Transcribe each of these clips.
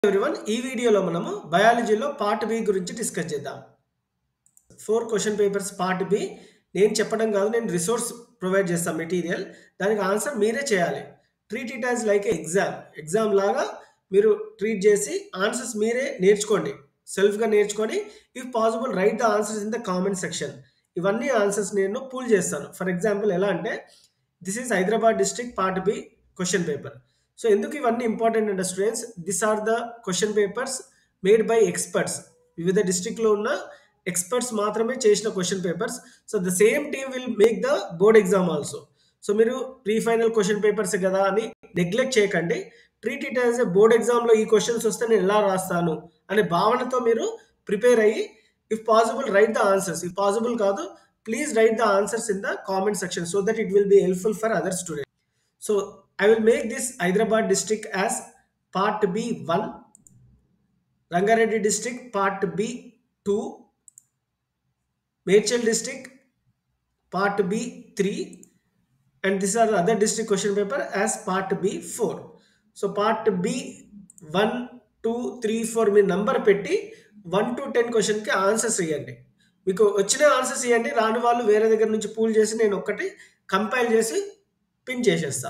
Everyone ఈ వీడియోలో మనము బయాలజీలో పార్ట్ బి గురించి డిస్కస్ చేద్దాం. 4 క్వశ్చన్ పేపర్స్ పార్ట్ బి. నేను చెప్పడం కాదు, నేను రిసోర్స్ ప్రొవైడ్ చేస్తాను మెటీరియల్. దానికి ఆన్సర్ మీరే చేయాలి. Treat it as like exam లాగా మీరు ట్రీట్ చేసి ఆన్సర్స్ మీరే నేర్చుకోండి. సెల్ఫ్గా నేర్చుకొని if possible write the answers in the comment section. ఇవన్నీ ఆన్సర్స్ నేను పూల్ చేస్తాను. ఫర్ ఎగ్జాంపుల్ ఎలా అంటే this is Hyderabad district part B question paper. So ఎందుకు ఇవన్నీ ఇంపార్టెంట్ అంటే students, this are the question papers made by experts. వివిధ డిస్ట్రిక్ట్లో ఉన్న ఎక్స్పర్ట్స్ మాత్రమే చేసిన question papers. So the same team will make the board exam also. So మీరు pre final question papers కదా అని నెగ్లెక్ట్ చేయకండి. Treat it as a board ఎగ్జామ్లో ఈ క్వశ్చన్స్ వస్తే నేను ఎలా రాస్తాను అనే భావనతో మీరు ప్రిపేర్ అయ్యి if possible write the answers. If possible కాదు, please write the answers in the comment section so that it will be helpful for other students. So I will make this Hyderabad district as part B1, Rangareddy district part B2, Mechal district part B3, and these are the other district question paper as part B4. So part B1, 2, 3, 4 మీ number పెట్టి 1 to 10 క్వశ్చన్కి answers ఇవ్వండి. మీకు వచ్చిన answers ఇవ్వండి, రాని వాళ్ళు వేరే దగ్గర నుంచి పూల్ చేసి నేను ఒక్కటి కంపైల్ చేసి పిన్ చేసేస్తాను.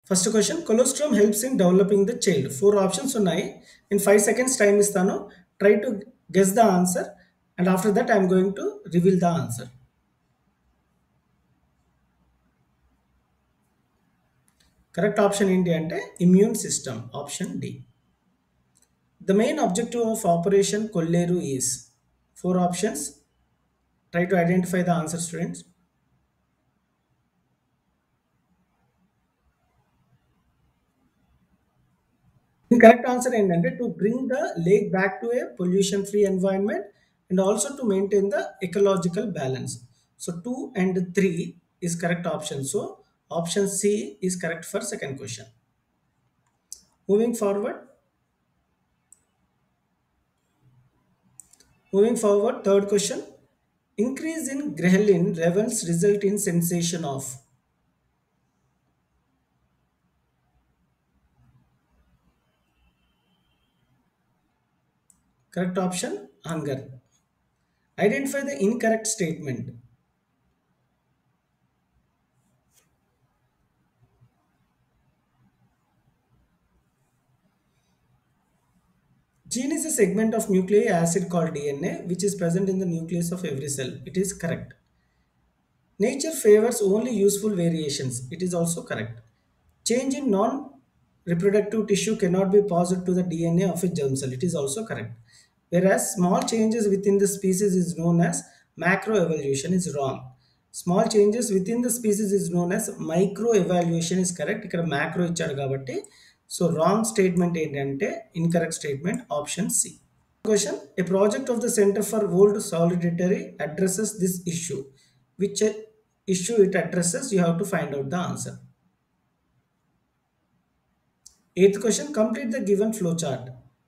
First question, cholesterol helps in developing the child. 4 options ఉన్నాయి. నేను 5 సెకండ్స్ టైం ఇస్తాను. Try to guess the answer and after that I'm going to reveal the answer. Correct option ఏంటి అంటే immune system, option D. The main objective of operation Kolleru is. 4 options. Try to identify the answer students. Correct answer ఏంటంటే to bring the lake back to a pollution free environment and also to maintain the ecological balance. So 2 and 3 is correct option. So option C is correct for second question. Moving forward. Third question. Increase in ghrelin levels result in sensation of. Correct option, hunger. Identify the incorrect statement. Gene is a segment of nucleic acid called DNA which is present in the nucleus of every cell. It is correct. Nature favors only useful variations. It is also correct. Change in non-reproductive tissue cannot be passed to the DNA of a germ cell. It is also correct. Whereas small changes within the species is known as macroevolution is wrong. Small changes within the species is known as microevaluation is correct. ఇక్కడ macro ఇచ్చాడు కాబట్టి so wrong statement ఏంటంటే incorrect statement option C. Question, a project of the Center for World Solidarity addresses this issue. Which issue it addresses? You have to find out the answer. Eighth question, complete the given flowchart.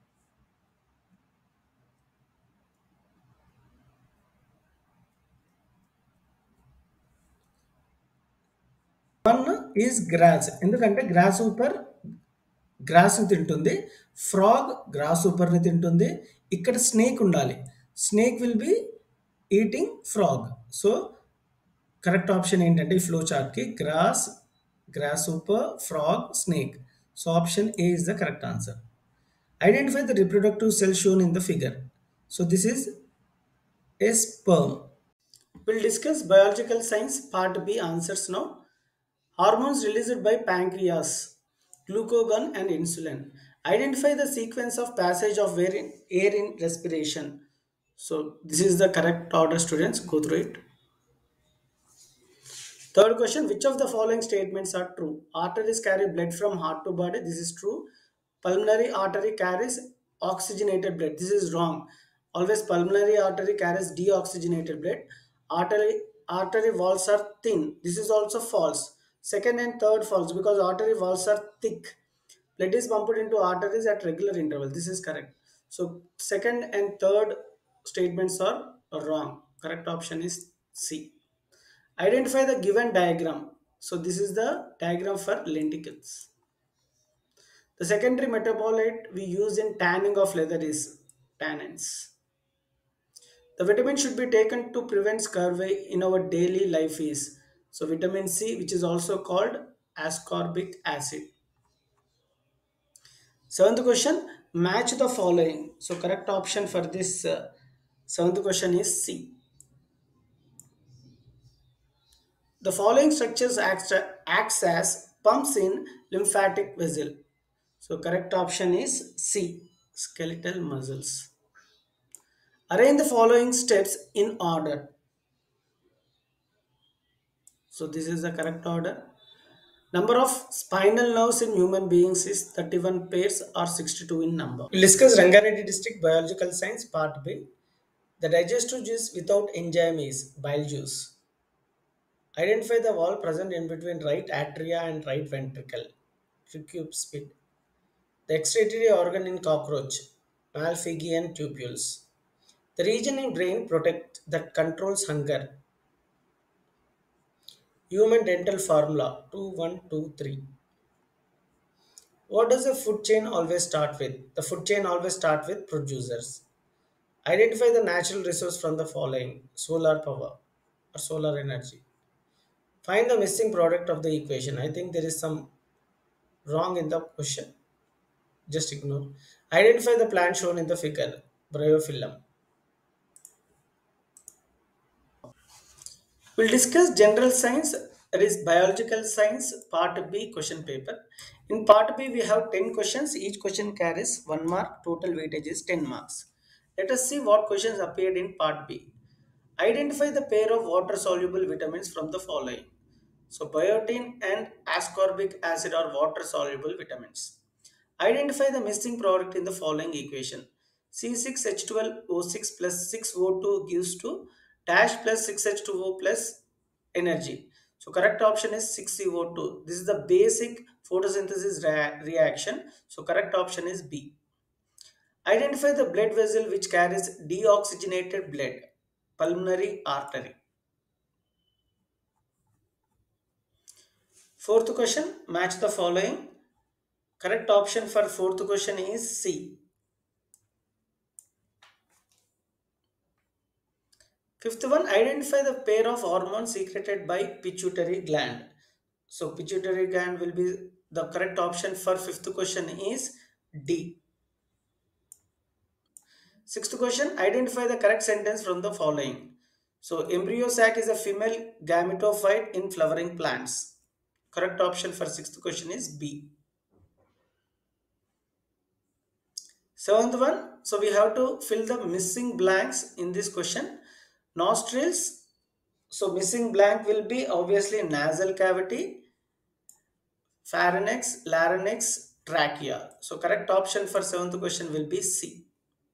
One is grass. ఎందుకంటే grass సూపర్ గ్రాస్ని తింటుంది, frog గ్రాస్ సూపర్ని తింటుంది. ఇక్కడ snake ఉండాలి, snake will be eating frog. So correct option ఏంటంటే ఈ ఫ్లో చార్ట్కి grass, grasshopper, frog, snake. So option A is the correct answer. Identify the reproductive cell shown in the figure. So this is a sperm. We'll discuss biological science part B answers now. Hormones released by pancreas, glucagon and insulin. Identify the sequence of passage of air in respiration. So this is the correct order, students. Go through it. Third question, which of the following statements are true? Arteries carry blood from heart to body. This is true. Pulmonary artery carries oxygenated blood. This is wrong. Always pulmonary artery carries deoxygenated blood. Artery walls are thin. This is also false. Second and third false because artery walls are thick. Blood is pumped into arteries at regular interval. This is correct. So second and third statements are wrong. Correct option is C. Identify the given diagram. So this is the diagram for lenticels. The secondary metabolite we use in tanning of leather is tannins. The vitamin should be taken to prevent scurvy in our daily life is, so vitamin C, which is also called ascorbic acid. Seventh question, match the following. So correct option for this seventh question is C. The following structures acts as pumps in lymphatic vessel. So correct option is C, skeletal muscles. Arrange the following steps in order. So this is the correct order. Number of spinal nerves in human beings is 31 pairs or 62 in number. We'll discuss Rangareddy District Biological Science Part B. The digestive juice without enzyme is bile juice. Identify the wall present in between right atria and right ventricle. Tricuspid. The excretory organ in cockroach. Malpighian tubules. The region in brain protect that controls hunger. Human dental formula 2123. What does the food chain always start with? The food chain always start with producers. Identify the natural resource from the following: solar power or solar energy. Find the missing product of the equation. I think there is some Wrong in the question. Just ignore. Identify the plant shown in the figure. Bryophyllum. We'll discuss general science, that is biological science, part B question paper. In part B, we have 10 questions. Each question carries 1 mark. Total weightage is 10 marks. Let us see what questions appeared in part B. Identify the pair of water soluble vitamins from the following. So, biotin and ascorbic acid are water soluble vitamins. Identify the missing product in the following equation. C6H12O6 plus 6O2 gives to dash plus 6H2O plus energy. So correct option is 6CO2. This is the basic photosynthesis reaction. So correct option is B. Identify the blood vessel which carries deoxygenated blood. Pulmonary artery. Fourth question, match the following. Correct option for fourth question is C. Fifth one, identify the pair of hormones secreted by pituitary gland. So pituitary gland will be the correct option for fifth question is D. Sixth question, identify the correct sentence from the following. So embryo sac is a female gametophyte in flowering plants. Correct option for sixth question is B. Seventh one, so we have to fill the missing blanks in this question. Nostrils, so missing blank will be obviously nasal cavity, pharynx, larynx, trachea. So correct option for seventh question will be C.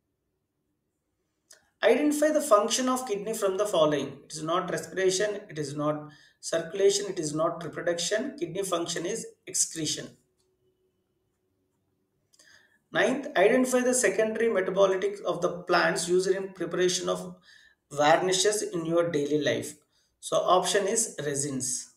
Identify the function of kidney from the following. It is not respiration, it is not circulation, it is not reproduction. Kidney function is excretion. Ninth, identify the secondary metabolites of the plants used in preparation of varnishes in your daily life. So option is resins.